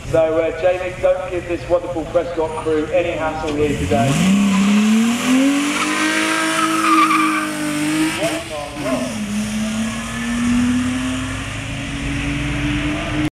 So Jamie, don't give this wonderful Prescott crew any hassle here today.